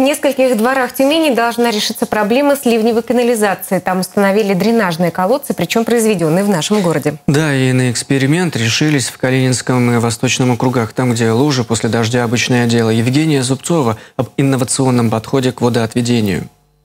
В нескольких дворах Тюмени должна решиться проблема с ливневой канализацией. Там установили дренажные колодцы, причем произведенные в нашем городе. Да, и на эксперимент решились в Калининском и Восточном округах, там, где лужи после дождя обычное дело. Евгения Зубцова об инновационном подходе к водоотведению.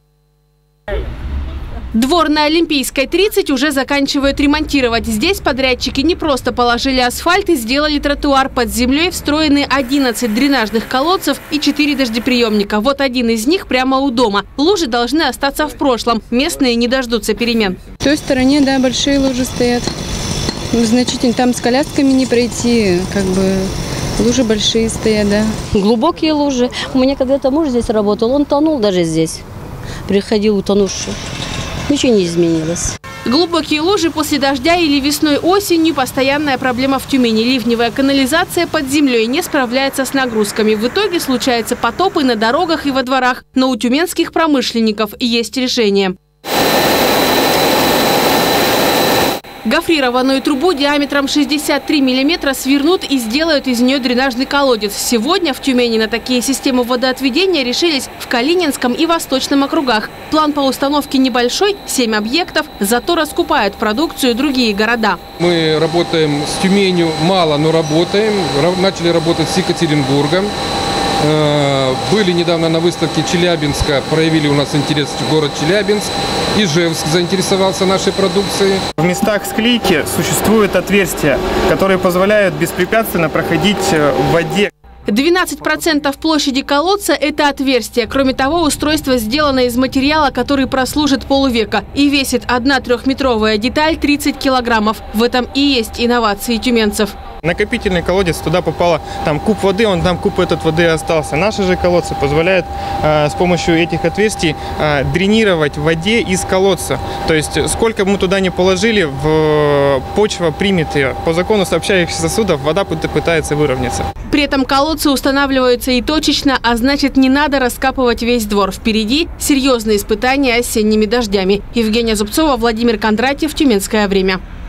Двор на Олимпийской 30 уже заканчивают ремонтировать. Здесь подрядчики не просто положили асфальт и сделали тротуар. Под землей встроены 11 дренажных колодцев и 4 дождеприемника. Вот один из них прямо у дома. Лужи должны остаться в прошлом. Местные не дождутся перемен. В той стороне, да, большие лужи стоят. Значительно. Там с колясками не пройти, лужи большие стоят, да. Глубокие лужи. У меня когда-то муж здесь работал, он тонул даже здесь. Приходил утонувший. Ничего не изменилось. Глубокие лужи после дождя или весной осенью – постоянная проблема в Тюмени. Ливневая канализация под землей не справляется с нагрузками. В итоге случаются потопы на дорогах и во дворах. Но у тюменских промышленников есть решение. Гофрированную трубу диаметром 63 мм свернут и сделают из нее дренажный колодец. Сегодня в Тюмени на такие системы водоотведения решились в Калининском и Восточном округах. План по установке небольшой – 7 объектов, зато раскупают продукцию другие города. Мы работаем с Тюменью мало, но работаем. Начали работать с Екатеринбургом. Были недавно на выставке Челябинска, проявили у нас интерес в город Челябинск. Ижевск заинтересовался нашей продукцией. В местах склейки существуют отверстия, которые позволяют беспрепятственно проходить в воде. 12% площади колодца – это отверстие. Кроме того, устройство сделано из материала, который прослужит полвека и весит одна 3-метровая деталь 30 килограммов. В этом и есть инновации тюменцев. Накопительный колодец, туда попало куб воды, куб этот воды остался. Наши же колодцы позволяют с помощью этих отверстий дренировать в воде из колодца. То есть сколько мы туда не положили, почва примет ее. По закону сообщающихся сосудов вода пытается выровняться. При этом колодцы устанавливаются и точечно, а значит, не надо раскапывать весь двор. Впереди серьезные испытания осенними дождями. Евгения Зубцова, Владимир Кондратьев, Тюменское время.